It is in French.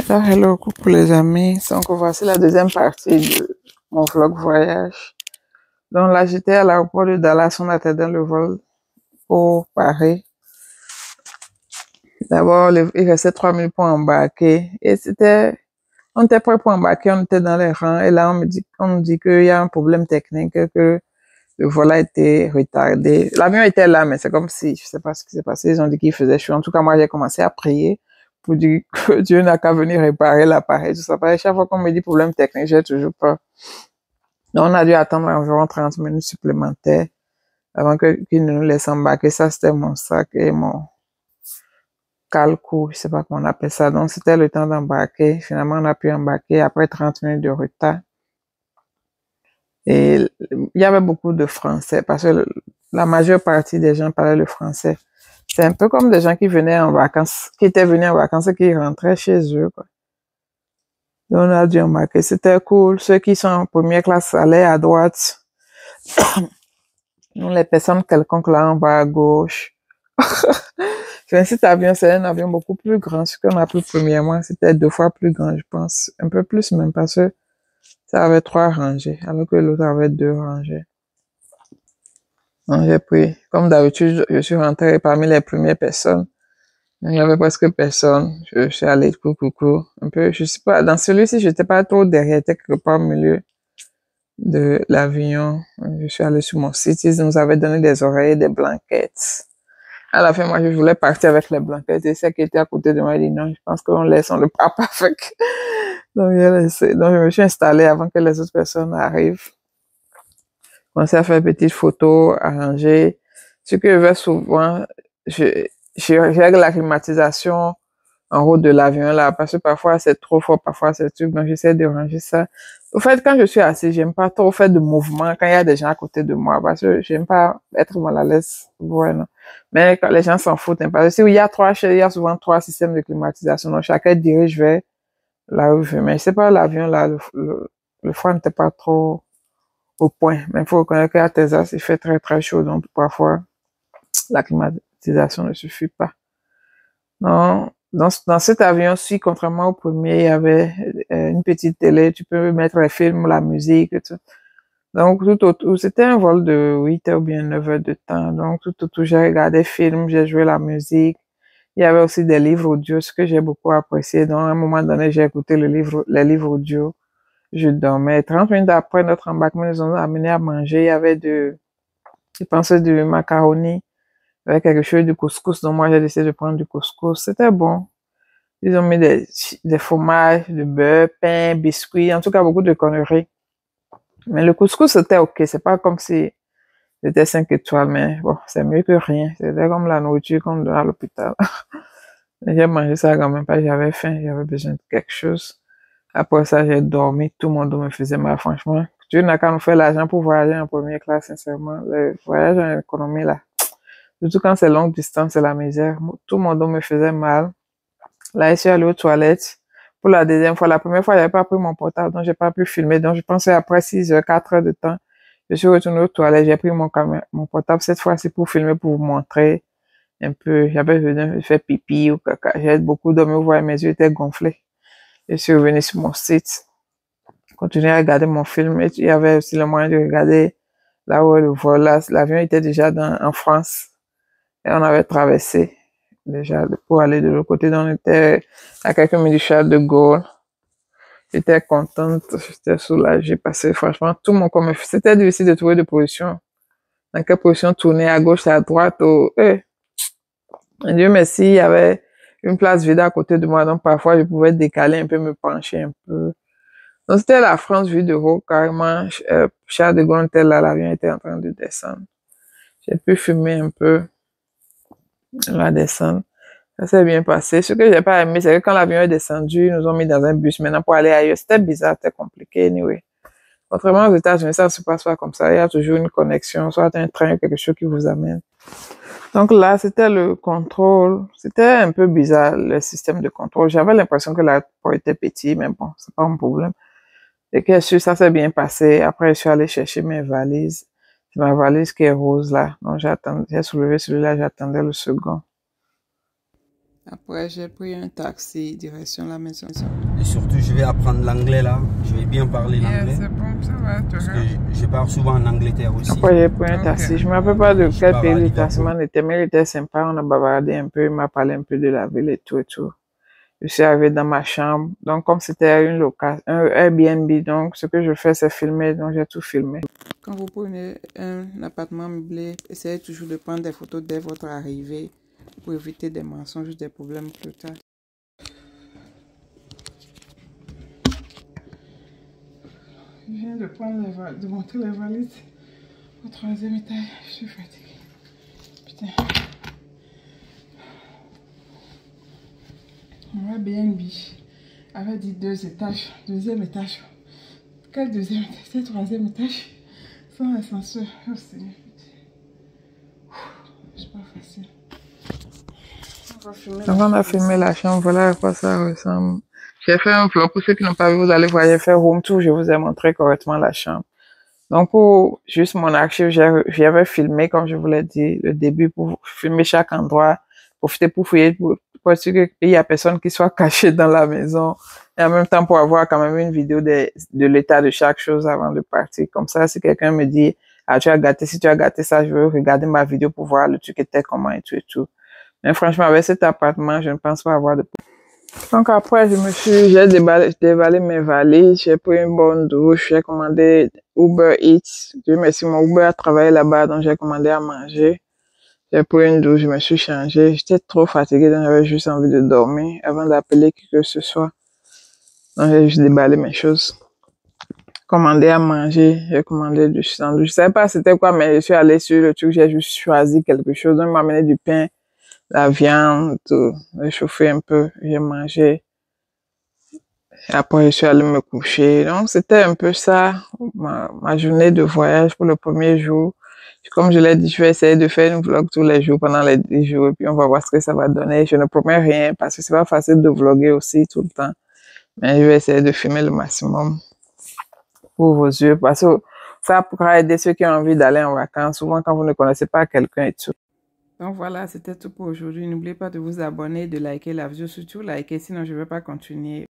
Alors, hello, coucou les amis. Donc, voici la deuxième partie de mon vlog voyage. Donc là, j'étais à l'aéroport de Dallas, on attendait le vol pour Paris. D'abord, il restait 3 minutes pour embarquer. Et on était prêt pour embarquer, on était dans les rangs. Et là, on nous dit qu'il y a un problème technique, que le vol a été retardé. L'avion était là, mais c'est comme si, je sais pas ce qui s'est passé. Ils ont dit qu'il faisait chaud. En tout cas, moi, j'ai commencé à prier pour dire que Dieu n'a qu'à venir réparer l'appareil, tout ça. Chaque fois qu'on me dit problème technique, j'ai toujours peur. Donc, on a dû attendre environ 30 minutes supplémentaires avant qu'ils ne nous laissent embarquer. Ça, c'était mon sac et mon calco, je sais pas comment on appelle ça. Donc, c'était le temps d'embarquer. Finalement, on a pu embarquer après 30 minutes de retard. Et il y avait beaucoup de Français parce que la majeure partie des gens parlaient le français. C'est un peu comme des gens qui venaient en vacances, qui étaient venus en vacances et qui rentraient chez eux, quoi. Donc, on a dû embarquer. C'était cool. Ceux qui sont en première classe allaient à droite. Nous, les personnes quelconques là, on va à gauche. Cet avion, c'est un avion beaucoup plus grand. Ce qu'on a pris premièrement, c'était 2 fois plus grand, je pense. Un peu plus même, parce que ça avait 3 rangées, alors que l'autre avait 2 rangées. Donc, j'ai pris, comme d'habitude, je suis rentré parmi les premières personnes. Il n'y avait presque personne. Je suis allé coucou. Un peu, je sais pas, dans celui-ci, j'étais pas trop derrière, j'étais quelque part au milieu de l'avion. Je suis allé sur mon site, ils nous avaient donné des oreillers, des blanquettes. À la fin, moi, je voulais partir avec les blanquettes. Et celle qui était à côté de moi, elle dit non, je pense qu'on laisse, on ne part pas avec. Donc, j'ai laissé. Donc, je me suis installée avant que les autres personnes arrivent. Je commençais à faire une petite photo, arranger. Ce que je fais souvent, je règle la climatisation en haut de l'avion là, parce que parfois c'est trop fort, parfois c'est truc, donc j'essaie de ranger ça. Au fait, quand je suis assise, j'aime pas trop faire de mouvement quand il y a des gens à côté de moi, parce que j'aime pas être mal à l'aise. Voilà. Mais quand les gens s'en foutent, hein, parce que si il y a 3 chaises, il y a souvent 3 systèmes de climatisation, donc chacun dirige vers là où je veux. Mais c'est pas l'avion là, le froid n'était pas trop au point. Mais il faut reconnaître qu'à Texas, il fait très très chaud, donc parfois la climatisation ne suffit pas. Non, dans cet avion-ci, contrairement au premier, il y avait une petite télé, tu peux mettre les films, la musique et tout. Donc, tout autour, c'était un vol de 8 heures ou bien 9 heures de temps. Donc, tout autour, j'ai regardé des films, j'ai joué la musique. Il y avait aussi des livres audio, ce que j'ai beaucoup apprécié. Donc, à un moment donné, j'ai écouté les livres audio. Je dormais. 30 minutes après notre embarquement, ils nous ont amené à manger. Il y avait je pensais du macaroni avec quelque chose de couscous. Donc, moi, j'ai décidé de prendre du couscous. C'était bon. Ils ont mis des fromages, du beurre, pain, biscuits, en tout cas beaucoup de conneries. Mais le couscous, c'était ok. C'est pas comme si c'était 5 étoiles, mais bon, c'est mieux que rien. C'était comme la nourriture qu'on donne à l'hôpital. J'ai mangé ça quand même pas. J'avais faim, j'avais besoin de quelque chose. Après ça, j'ai dormi. Tout mon dos me faisait mal, franchement. Dieu n'a qu'à nous faire l'argent pour voyager en première classe, sincèrement. Le voyage en économie, là. Surtout quand c'est longue distance, c'est la misère. Tout mon dos me faisait mal. Là, je suis allée aux toilettes pour la deuxième fois. La première fois, j'avais pas pris mon portable, donc j'ai pas pu filmer. Donc, je pensais après 6 heures, 4 heures de temps, je suis retournée aux toilettes, j'ai pris mon portable cette fois-ci pour filmer, pour vous montrer un peu. J'avais besoin de faire pipi ou caca. J'ai beaucoup dormi, vous voyez, mes yeux étaient gonflés. Je suis revenue sur mon site, continuer à regarder mon film. Et il y avait aussi le moyen de regarder là où le vol, là, l'avion était déjà en France. Et on avait traversé déjà pour aller de l'autre côté. Donc, on était à quelques minutes du Charles de Gaulle. J'étais contente, j'étais soulagée parce que franchement, tout mon corps c'était difficile de trouver de position. Dans quelle position tourner à gauche, à droite, Dieu merci, il y avait une place vide à côté de moi, donc parfois je pouvais décaler un peu, me pencher un peu. Donc c'était la France vue de haut, carrément. Charles de Gaulle était là, l'avion était en train de descendre. J'ai pu fumer un peu, la descendre. Ça s'est bien passé. Ce que j'ai pas aimé, c'est que quand l'avion est descendu, ils nous ont mis dans un bus maintenant pour aller ailleurs. C'était bizarre, c'était compliqué, anyway. Contrairement aux États-Unis, ça ne se passe pas comme ça. Il y a toujours une connexion, soit un train ou quelque chose qui vous amène. Donc là, c'était le contrôle. C'était un peu bizarre, le système de contrôle. J'avais l'impression que l'aéroport était petit, mais bon, c'est pas un problème. Et que ça s'est bien passé. Après, je suis allée chercher mes valises. C'est ma valise qui est rose là. Donc j'ai soulevé celui-là, j'attendais le second. Après, j'ai pris un taxi direction la maison. Et surtout, je vais apprendre l'anglais là. Je vais bien parler l'anglais. C'est bon, ça va. Parce que je pars souvent en Angleterre aussi. Après, j'ai pris un taxi. Je ne me rappelle pas de quel pays le taximan était, mais il était sympa. On a bavardé un peu. Il m'a parlé un peu de la ville et tout et tout. Je suis arrivée dans ma chambre. Donc, comme c'était une location, un Airbnb, donc ce que je fais, c'est filmer. Donc, j'ai tout filmé. Quand vous prenez un appartement meublé, essayez toujours de prendre des photos dès votre arrivée pour éviter des mensonges, des problèmes plus tard. Je viens de prendre de monter les valises au 3e étage. Je suis fatiguée. Putain. Un Airbnb avait dit 2 étages, 2e étage. Quel 2e étage? C'est 3e étage. Sans ascenseur. Oh Seigneur. C'est pas facile. Donc on a filmé la chambre, voilà à quoi ça ressemble. J'ai fait un vlog, pour ceux qui n'ont pas vu, vous allez voir, j'ai fait room tour, je vous ai montré correctement la chambre. Donc pour juste mon archive, j'avais filmé, comme je vous l'ai dit, le début, pour filmer chaque endroit, profiter pour fouiller, pour être sûr qu'il y a personne qui soit caché dans la maison, et en même temps pour avoir quand même une vidéo de l'état de chaque chose avant de partir. Comme ça, si quelqu'un me dit, ah tu as gâté, si tu as gâté ça, je veux regarder ma vidéo pour voir le truc était comment et tout et tout. Mais franchement, avec cet appartement, je ne pense pas avoir de... Donc après, j'ai déballé mes valises, j'ai pris une bonne douche, j'ai commandé Uber Eats. Dieu merci, mon Uber a travaillé là-bas, donc j'ai commandé à manger. J'ai pris une douche, je me suis changée. J'étais trop fatiguée, donc j'avais juste envie de dormir avant d'appeler qui que ce soit. Donc j'ai juste déballé mes choses. Commandé à manger, j'ai commandé du sandwich. Je savais pas c'était quoi, mais je suis allée sur le truc, j'ai juste choisi quelque chose. Donc il m'a amené du pain, la viande, tout. J'ai chauffé un peu, j'ai mangé. Et après, je suis allée me coucher. Donc, c'était un peu ça, ma journée de voyage pour le premier jour. Comme je l'ai dit, je vais essayer de faire une vlog tous les jours pendant les 10 jours et puis on va voir ce que ça va donner. Je ne promets rien parce que c'est pas facile de vlogger aussi tout le temps. Mais je vais essayer de filmer le maximum pour vos yeux parce que ça pourra aider ceux qui ont envie d'aller en vacances, souvent quand vous ne connaissez pas quelqu'un et tout. Donc voilà, c'était tout pour aujourd'hui. N'oubliez pas de vous abonner, de liker la vidéo, surtout liker, sinon je ne vais pas continuer.